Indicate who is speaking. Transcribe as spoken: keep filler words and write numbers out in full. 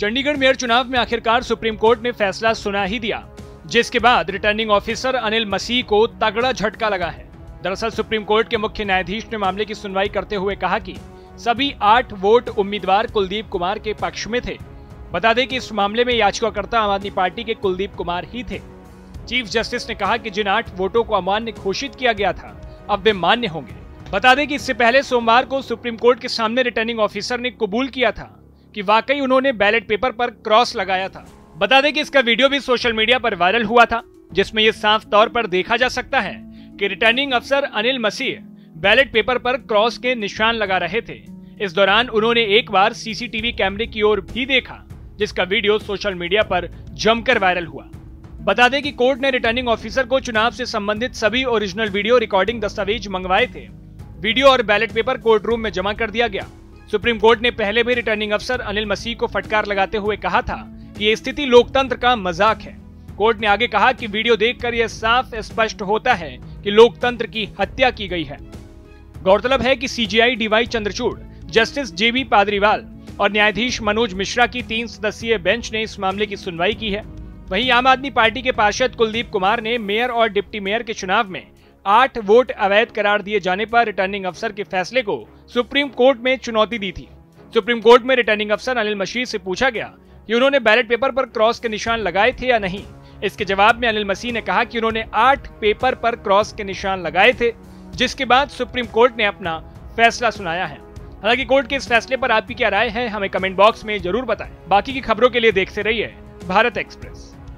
Speaker 1: Chandigarh mayor चुनाव में आखिरकार सुप्रीम कोर्ट ने फैसला सुना ही दिया, जिसके बाद रिटर्निंग ऑफिसर अनिल मसीह को तगड़ा झटका लगा है। दरअसल सुप्रीम कोर्ट के मुख्य न्यायाधीश ने मामले की सुनवाई करते हुए कहा कि सभी आठ वोट उम्मीदवार कुलदीप कुमार के पक्ष में थे। बता दें कि इस मामले में याचिकाकर्ता आम आदमी पार्टी के कुलदीप कुमार ही थे। चीफ जस्टिस ने कहा कि जिन आठ वोटों को अमान्य घोषित किया गया था, अब वे मान्य होंगे। बता दें कि इससे पहले सोमवार को सुप्रीम कोर्ट के सामने रिटर्निंग ऑफिसर ने कबूल किया था कि वाकई उन्होंने बैलेट पेपर पर क्रॉस लगाया था। बता दें कि इसका वीडियो भी सोशल मीडिया पर वायरल हुआ था, जिसमें यह साफ तौर पर देखा जा सकता है कि रिटर्निंग अफसर अनिल मसीह बैलेट पेपर पर क्रॉस के निशान लगा रहे थे। इस दौरान उन्होंने एक बार सीसीटीवी कैमरे की ओर भी देखा, जिसका वीडियो सोशल मीडिया पर जमकर वायरल हुआ। बता दें कि कोर्ट ने रिटर्निंग ऑफिसर को चुनाव से संबंधित सभी ओरिजिनल वीडियो रिकॉर्डिंग दस्तावेज मंगवाए थे। वीडियो और बैलेट पेपर कोर्ट रूम में जमा कर दिया गया। सुप्रीम कोर्ट ने पहले भी रिटर्निंग अफसर अनिल मसीह को फटकार लगाते हुए कहा था कि ये स्थिति लोकतंत्र का मजाक है। कोर्ट ने आगे कहा कि वीडियो देखकर यह साफ स्पष्ट होता है कि लोकतंत्र की हत्या की गई है। गौरतलब है कि CJI DY Chandrachud, justice JB Pardiwala और न्यायाधीश मनोज मिश्रा की तीन सदस्यीय बेंच ने इस मामले की सुनवाई की है। वहीं आम आदमी पार्टी के पार्षद कुलदीप कुमार ने मेयर और डिप्टी मेयर के चुनाव में आठ वोट अवैध करार दिए जाने पर रिटर्निंग अफसर के फैसले को सुप्रीम कोर्ट में चुनौती दी थी। सुप्रीम कोर्ट में रिटर्निंग अफसर अनिल मसीह से पूछा गया कि उन्होंने बैलेट पेपर पर क्रॉस के निशान लगाए थे या नहीं। इसके जवाब में अनिल मसीह ने कहा कि उन्होंने आठ पेपर पर क्रॉस के निशान लगाए थे, जिसके बाद सुप्रीम कोर्ट ने अपना फैसला सुनाया है। हालांकि कोर्ट के इस फैसले पर आपकी क्या राय है, हमें कमेंट बॉक्स में जरूर बताएं। बाकी की खबरों के लिए देखते रहिए भारत एक्सप्रेस।